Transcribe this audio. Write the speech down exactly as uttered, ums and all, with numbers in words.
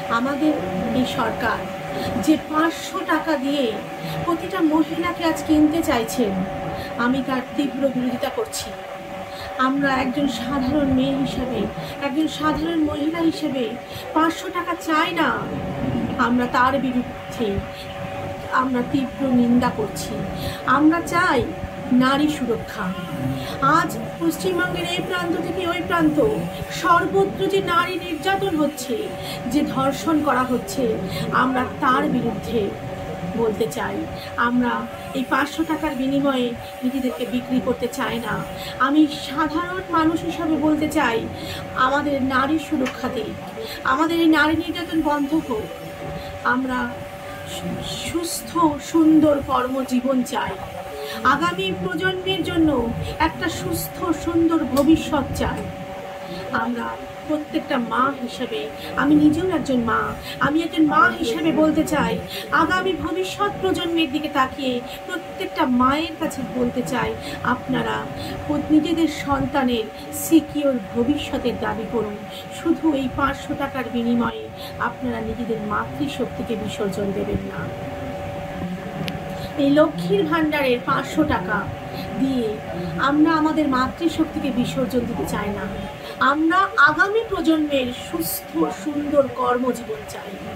আমাদের এই সরকার যে পাঁচশো টাকা দিয়ে প্রতিটা মহিলাকে আজ কিনতে চাইছেন, আমি তার তীব্র বিরোধিতা করছি। আমরা একজন সাধারণ মেয়ে হিসেবে, একজন সাধারণ মহিলা হিসেবে পাঁচশো টাকা চাই না। আমরা তার বিরুদ্ধে আমরা তীব্র নিন্দা করছি। আমরা চাই নারী সুরক্ষা। আজ পশ্চিমবঙ্গের এই প্রান্ত থেকে ওই প্রান্ত সর্বত্র যে নারী নির্যাতন হচ্ছে, যে ধর্ষণ করা হচ্ছে, আমরা তার বিরুদ্ধে বলতে চাই। আমরা এই পাঁচশো টাকার বিনিময়ে নিজেদেরকে বিক্রি করতে চাই না। আমি সাধারণ মানুষ হিসাবে বলতে চাই, আমাদের নারী সুরক্ষা দিক, আমাদের এই নারী নির্যাতন বন্ধ হোক। আমরা সুস্থ সুন্দর কর্মজীবন চাই। আগামী প্রজন্মের জন্য একটা সুস্থ সুন্দর ভবিষ্যৎ চাই। আমরা প্রত্যেকটা মা হিসেবে, আমি নিজেও একজন মা, আমি একজন মা হিসেবে বলতে চাই, আগামী ভবিষ্যৎ প্রজন্মের দিকে তাকিয়ে প্রত্যেকটা মায়ের কাছে বলতে চাই, আপনারা নিজেদের সন্তানের সিকিওর ভবিষ্যতের দাবি করুন। শুধু এই পাঁচশো টাকার বিনিময়ে আপনারা নিজেদের মাতৃশক্তিকে বিসর্জন দেবেন না। এই লক্ষ্মীর ভাণ্ডারের পাঁচশো টাকা দিয়ে আমরা আমাদের মাতৃশক্তিকে বিসর্জন দিতে চাই না। আমরা আগামী প্রজন্মের সুস্থ সুন্দর কর্মজীবন চাই।